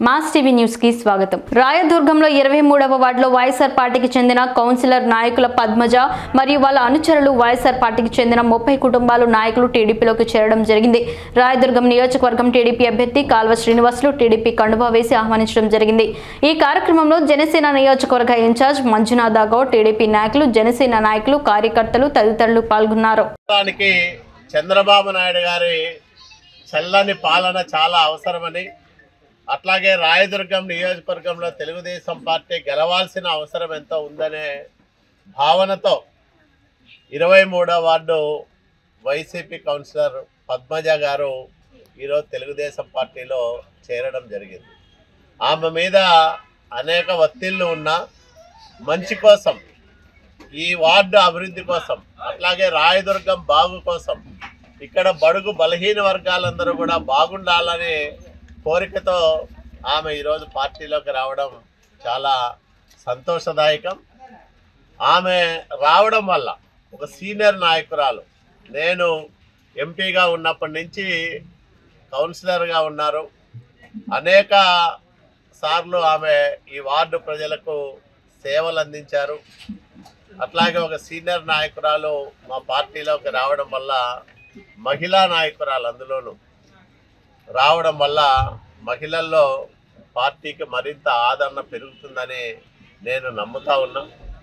Mass TV news కి స్వాగతం. రాయదుర్గంలో 23వ వార్డులో వైఎస్ఆర్ పార్టీకి చెందిన కౌన్సిలర్ నాయకుల పద్మజ మరియు వాళ్ళ అనుచరులు వైఎస్ఆర్ పార్టీకి చెందిన 30 కుటుంబాలు నాయకులు టీడీపీలోకి చేరడం జరిగింది. రాయదుర్గం నియోజకవర్గం టీడీపీ అభ్యర్థి కాల్వ శ్రీనివాసులు టీడీపీ కండువా వేసి ఆహ్వానించడం జరిగింది. ఈ కార్యక్రమంలో జనసేన నియోజకవర్గ ఇన్ఛార్జ్ మంజునాథ గౌడ్, టీడీపీ నాయకులు, జనసేన నాయకులు, కార్యకర్తలు తదితరులు పాల్గొన్నారు. చంద్రబాబు నాయుడు గారి చల్లని పాలన చాలా అవసరమని, అట్లాగే రాయదుర్గం నియోజకవర్గంలో తెలుగుదేశం పార్టీ గెలవాల్సిన అవసరం ఎంతో ఉందనే భావనతో 23వ వార్డు వైసీపీ కౌన్సిలర్ పద్మజ గారు ఈరోజు తెలుగుదేశం పార్టీలో చేరడం జరిగింది. ఆమె మీద అనేక ఒత్తిళ్లు ఉన్నా మంచి కోసం, ఈ వార్డు అభివృద్ధి కోసం, అట్లాగే రాయదుర్గం బాగు కోసం, ఇక్కడ బడుగు బలహీన వర్గాలందరూ కూడా బాగుండాలనే కోరికతో ఆమె ఈరోజు పార్టీలోకి రావడం చాలా సంతోషదాయకం. ఆమె రావడం వల్ల ఒక సీనియర్ నాయకురాలు, నేను ఎంపీగా ఉన్నప్పటి నుంచి కౌన్సిలర్గా ఉన్నారు, అనేక సార్లు ఆమె ఈ వార్డు ప్రజలకు సేవలు అందించారు. అట్లాగే ఒక సీనియర్ నాయకురాలు మా పార్టీలోకి రావడం వల్ల, మహిళా నాయకురాలు అందులోనూ రావడం వల్ల మహిళల్లో పార్టీకి మరింత ఆదరణ పెరుగుతుందని నేను నమ్ముతా ఉన్నా.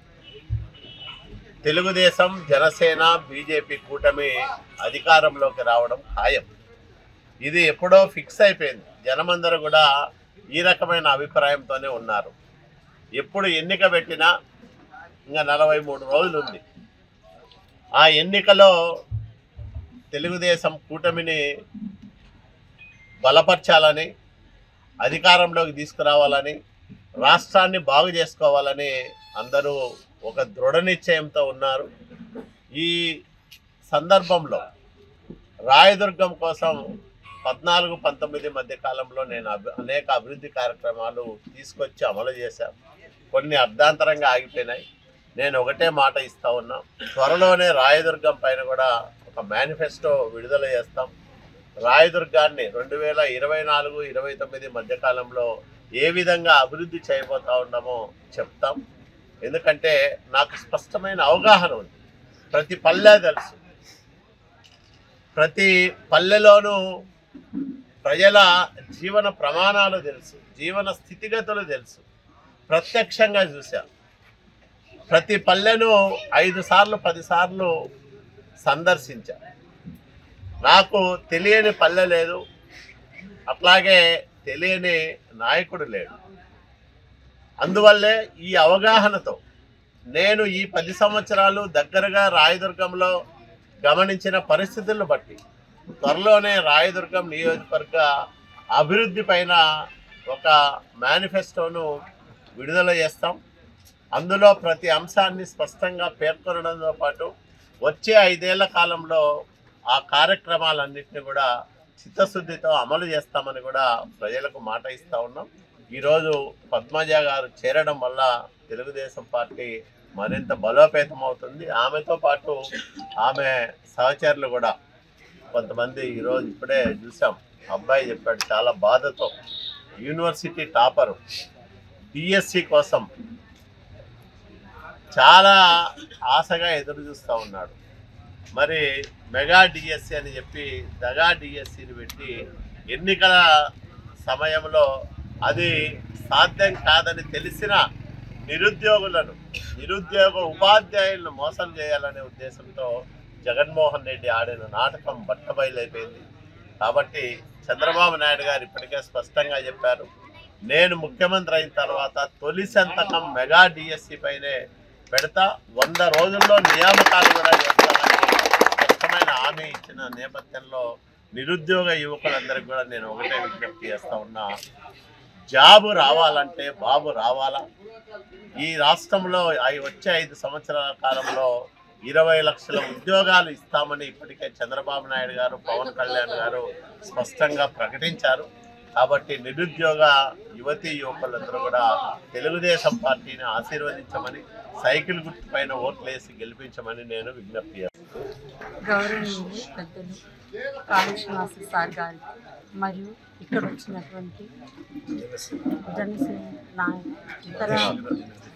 తెలుగుదేశం, జనసేన, బీజేపీ కూటమి అధికారంలోకి రావడం ఖాయం. ఇది ఎప్పుడో ఫిక్స్ అయిపోయింది. జనమందరూ కూడా ఈ రకమైన అభిప్రాయంతోనే ఉన్నారు. ఎప్పుడు ఎన్నిక పెట్టినా ఇంకా 43 రోజులు ఉంది. ఆ ఎన్నికలో తెలుగుదేశం కూటమిని బలపరచాలని, అధికారంలోకి తీసుకురావాలని, రాష్ట్రాన్ని బాగు చేసుకోవాలని అందరూ ఒక దృఢ నిశ్చయంతో ఉన్నారు. ఈ సందర్భంలో రాయదుర్గం కోసం 14-19 మధ్య కాలంలో నేను అనేక అభివృద్ధి కార్యక్రమాలు తీసుకొచ్చి అమలు చేశాను. కొన్ని అర్ధాంతరంగా ఆగిపోయినాయి. నేను ఒకటే మాట ఇస్తా ఉన్నా, త్వరలోనే రాయదుర్గం పైన కూడా ఒక మేనిఫెస్టో విడుదల చేస్తాం. రాయదుర్గాన్ని 2024-29 మధ్యకాలంలో ఏ విధంగా అభివృద్ధి చేయబోతా ఉన్నామో చెప్తాం. ఎందుకంటే నాకు స్పష్టమైన అవగాహన ఉంది. ప్రతి పల్లె తెలుసు, ప్రతి పల్లెలోనూ ప్రజల జీవన ప్రమాణాలు తెలుసు, జీవన స్థితిగతులు తెలుసు, ప్రత్యక్షంగా చూశాను. ప్రతి పల్లెను 5 సార్లు 10 సార్లు సందర్శించా. నాకు తెలియని పల్లె లేదు, అట్లాగే తెలియని నాయకుడు లేడు. అందువల్లే ఈ అవగాహనతో నేను ఈ 10 సంవత్సరాలు దగ్గరగా రాయదుర్గంలో గమనించిన పరిస్థితులను బట్టి త్వరలోనే రాయదుర్గం నియోజకవర్గ అభివృద్ధి పైన ఒక మేనిఫెస్టోను విడుదల చేస్తాం. అందులో ప్రతి అంశాన్ని స్పష్టంగా పేర్కొనడంతో పాటు వచ్చే 5 ఏళ్ల కాలంలో ఆ కార్యక్రమాలన్నింటినీ కూడా చిత్తశుద్ధితో అమలు చేస్తామని కూడా ప్రజలకు మాట ఇస్తూ ఉన్నాం. ఈరోజు పద్మజ గారు చేరడం వల్ల తెలుగుదేశం పార్టీ మరింత బలోపేతం అవుతుంది. ఆమెతో పాటు ఆమె సహచరులు కూడా కొంతమంది, ఈరోజు ఇప్పుడే చూసాం, అబ్బాయి చెప్పాడు చాలా బాధతో, యూనివర్సిటీ టాపరు డిఎస్సి కోసం చాలా ఆశగా ఎదురు చూస్తూ ఉన్నాడు. మరి మెగా డిఎస్సి అని చెప్పి దగా డిఎస్సిని పెట్టి ఎన్నికల సమయంలో అది సాధ్యం కాదని తెలిసిన నిరుద్యోగ ఉపాధ్యాయులను మోసం చేయాలనే ఉద్దేశంతో జగన్మోహన్ రెడ్డి ఆడిన నాటకం బట్టబయలైపోయింది. కాబట్టి చంద్రబాబు నాయుడు గారు ఇప్పటికే స్పష్టంగా చెప్పారు, నేను ముఖ్యమంత్రి అయిన తర్వాత తొలి సంతకం మెగా డిఎస్సి పైనే పెడతా, 100 రోజుల్లో నియామకాలు కూడా చేస్తానని స్పష్టమైన హామీ ఇచ్చిన నేపథ్యంలో నిరుద్యోగ యువకులందరికీ కూడా నేను ఒకటే విజ్ఞప్తి చేస్తా ఉన్నా, జాబు రావాలంటే బాబు రావాలా. ఈ రాష్ట్రంలో వచ్చే 5 సంవత్సరాల కాలంలో 20 లక్షల ఉద్యోగాలు ఇస్తామని ఇప్పటికే చంద్రబాబు నాయుడు గారు, పవన్ కళ్యాణ్ గారు స్పష్టంగా ప్రకటించారు. కాబట్టి నిరుద్యోగ యువతీ యువకులందరూ కూడా తెలుగుదేశం పార్టీని ఆశీర్వదించమని, సైకిల్ గుర్తు పైన ఓట్లేసి గెలిపించమని నేను విజ్ఞప్తి చేస్తాను. గౌరవనీయులు పెద్దలు కాళేశ్వరరావు సార్ గారి మరియు ఇక్కడ వచ్చినటువంటి జనసేన నాయకులు,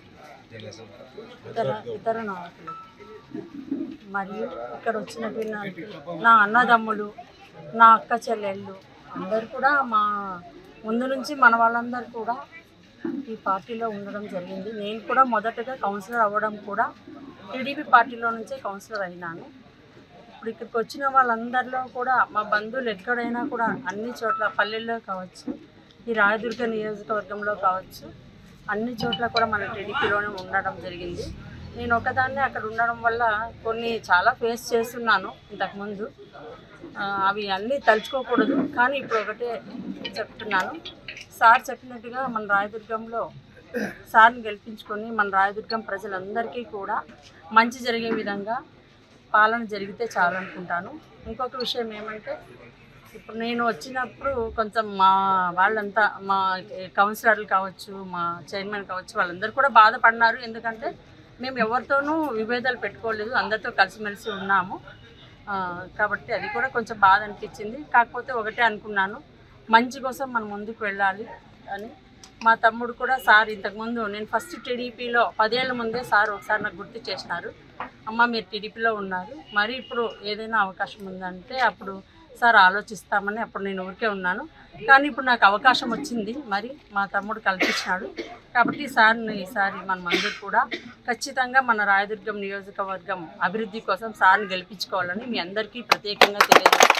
ఇతర నాయకులు మరియు ఇక్కడ వచ్చినటువంటి నా అన్నదమ్ములు, నా అక్క చెల్లెళ్ళు అందరు కూడా మా ముందు నుంచి మన వాళ్ళందరూ కూడా ఈ పార్టీలో ఉండడం జరిగింది. నేను కూడా మొదటగా కౌన్సిలర్ అవ్వడం కూడా టీడీపీ పార్టీలో నుంచే కౌన్సిలర్ అయినాను. ఇప్పుడు ఇక్కడికి వచ్చిన వాళ్ళందరిలో కూడా మా బంధువులు ఎక్కడైనా కూడా అన్ని చోట్ల పల్లెల్లో కావచ్చు, ఈ రాయదుర్గ నియోజకవర్గంలో కావచ్చు, అన్ని చోట్ల కూడా మన టీడీపీలోనే ఉండడం జరిగింది. నేను ఒకదాన్ని అక్కడ ఉండడం వల్ల కొన్ని చాలా ఫేస్ చేస్తున్నాను ఇంతకుముందు. అవి అన్నీ తలుచుకోకూడదు, కానీ ఇప్పుడు ఒకటే చెప్తున్నాను. సార్ చెప్పినట్టుగా మన రాయదుర్గంలో సార్ని గెలిపించుకొని మన రాయదుర్గం ప్రజలందరికీ కూడా మంచి జరిగే విధంగా పాలన జరిగితే చాలనుకుంటాను. ఇంకొక విషయం ఏమంటే, ఇప్పుడు నేను వచ్చినప్పుడు కొంచెం మా వాళ్ళంతా మా కౌన్సిలర్లు కావచ్చు, మా చైర్మన్ కావచ్చు, వాళ్ళందరూ కూడా బాధపడినారు. ఎందుకంటే మేము ఎవరితోనూ విభేదాలు పెట్టుకోలేదు, అందరితో కలిసిమెలిసి ఉన్నాము. కాబట్టి అది కూడా కొంచెం బాధ అనిపించింది. కాకపోతే ఒకటే అనుకున్నాను, మంచి కోసం మనం ముందుకు వెళ్ళాలి అని. మా తమ్ముడు కూడా సార్ ఇంతకుముందు నేను ఫస్ట్ టీడీపీలో 10 ఏళ్ళ ముందే సార్ ఒకసారి నాకు గుర్తు చేసినారు, అమ్మ మీరు టీడీపీలో ఉన్నారు, మరి ఇప్పుడు ఏదైనా అవకాశం ఉందంటే అప్పుడు సార్ ఆలోచిస్తామని అప్పుడు నేను ఊరికే ఉన్నాను. కానీ ఇప్పుడు నాకు అవకాశం వచ్చింది, మరి మా తమ్ముడు కల్పించినాడు. కాబట్టి ఈసారి మనమందరూ కూడా ఖచ్చితంగా మన రాయదుర్గం నియోజకవర్గం అభివృద్ధి కోసం సార్ని గెలిపించుకోవాలని మీ అందరికీ ప్రత్యేకంగా తెలియజేస్తున్నాను.